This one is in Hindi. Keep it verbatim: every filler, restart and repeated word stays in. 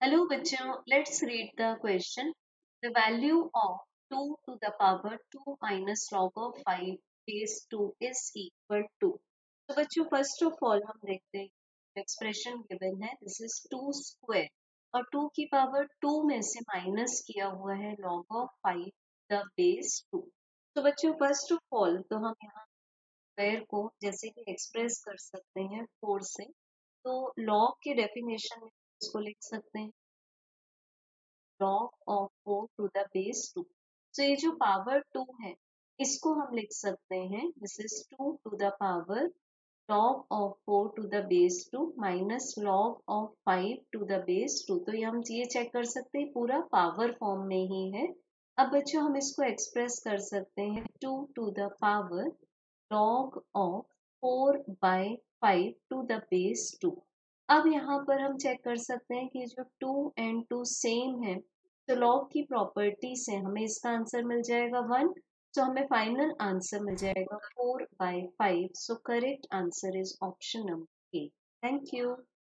Hello बच्चों, let's read the question. The value of two to the power two minus log of five base two is equal to. तो बच्चों फर्स्ट ऑफ ऑल हम देखते हैं एक्सप्रेशन गिवन है दिस इज टू स्क्वायर और टू की पावर टू में से माइनस किया हुआ है log of five the base two. तो बच्चों फर्स्ट ऑफ ऑल तो हम यहाँ स्क्वायर को जैसे कि एक्सप्रेस कर सकते हैं फोर से. तो log के डेफिनेशन में इसको लिख सकते हैं log of four to the base two. तो ये जो पावर टू है इसको हम लिख सकते हैं this is two to the power log of four to the base two minus log of five to the base two. तो ये हम ये चेक कर सकते हैं पूरा पावर फॉर्म में ही है. अब बच्चों हम इसको एक्सप्रेस कर सकते हैं two to the power log of four by five to the base two. अब यहाँ पर हम चेक कर सकते हैं कि जो टू एंड टू सेम है तो लॉग की प्रॉपर्टी से हमें इसका आंसर मिल जाएगा वन. तो हमें फाइनल आंसर मिल जाएगा four by five. So correct answer is option number A. Thank you.